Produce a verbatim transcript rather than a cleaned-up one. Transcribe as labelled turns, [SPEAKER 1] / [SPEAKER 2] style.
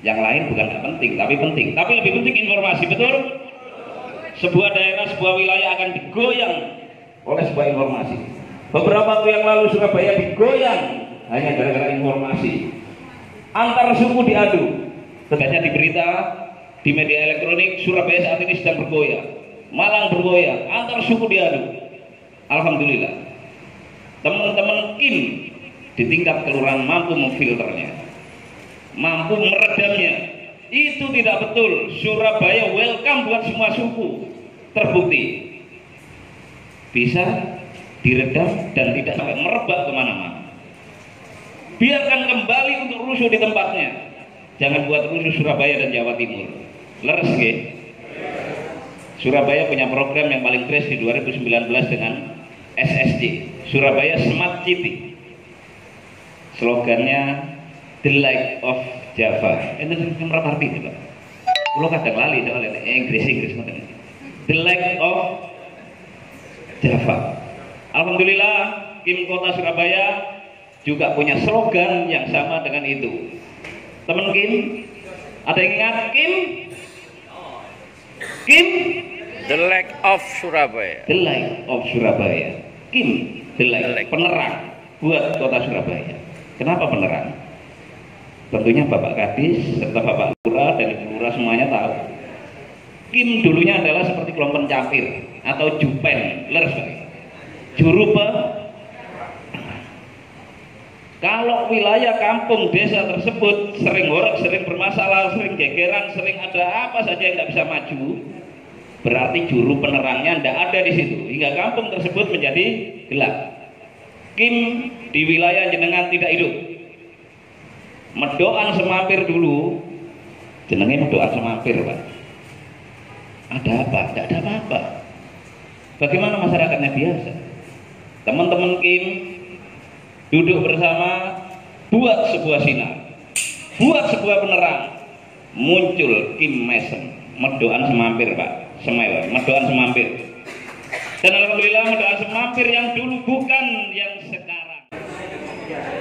[SPEAKER 1] Yang lain bukan nggak penting, tapi penting. Tapi lebih penting informasi, betul? Sebuah daerah, sebuah wilayah akan digoyang oleh sebuah informasi. Beberapa waktu yang lalu Surabaya digoyang hanya gara-gara informasi. Antar suku diadu. Ternyata di berita, di media elektronik, Surabaya saat ini sedang bergoyang, Malang bergoyang, antar suku diadu. Alhamdulillah, teman-teman Kim di tingkat kelurahan mampu memfilternya, mampu meredamnya. Itu tidak betul. Surabaya welcome buat semua suku. Terbukti bisa diredam dan tidak sampai merebak kemana-mana. Biarkan kembali untuk rusuh di tempatnya. Jangan buat rusuh Surabaya dan Jawa Timur. Leres nggih? Surabaya punya program yang paling keren di dua ribu sembilan belas dengan S S C, Surabaya Smart City. Slogannya The Light of Java. Itu kan berapa arti itu, Pak? Kulo kadang lali soalnya Inggris Inggris ngoten. The Light of Java. Alhamdulillah, Kim Kota Surabaya juga punya slogan yang sama dengan itu. Teman Kim, ada yang ingat Kim? Kim?
[SPEAKER 2] The Light of Surabaya.
[SPEAKER 1] The Light of Surabaya. Kim, The Light, the light. Penerang buat Kota Surabaya. Kenapa penerang? Tentunya Bapak Kadis serta Bapak Lurah dan Ibu Lurah semuanya tahu. Kim dulunya adalah seperti kelompok pencapir atau jupen, leres Pak. Juru pe. Kalau wilayah kampung desa tersebut sering horeg, sering bermasalah, sering gegeran, sering ada apa saja yang tidak bisa maju, berarti juru penerangnya tidak ada di situ hingga kampung tersebut menjadi gelap. Kim di wilayah jenengan tidak hidup. Medoan semampir dulu, jenenge medoan semampir Pak. Ada apa? Tidak ada apa-apa. Bagaimana masyarakatnya biasa? Teman-teman Kim duduk bersama, buat sebuah sinar, buat sebuah penerang, muncul Kim Mesem, medoan semampir Pak, Semewa, medoan semampir. Dan alhamdulillah medoan semampir yang dulu bukan yang sekarang.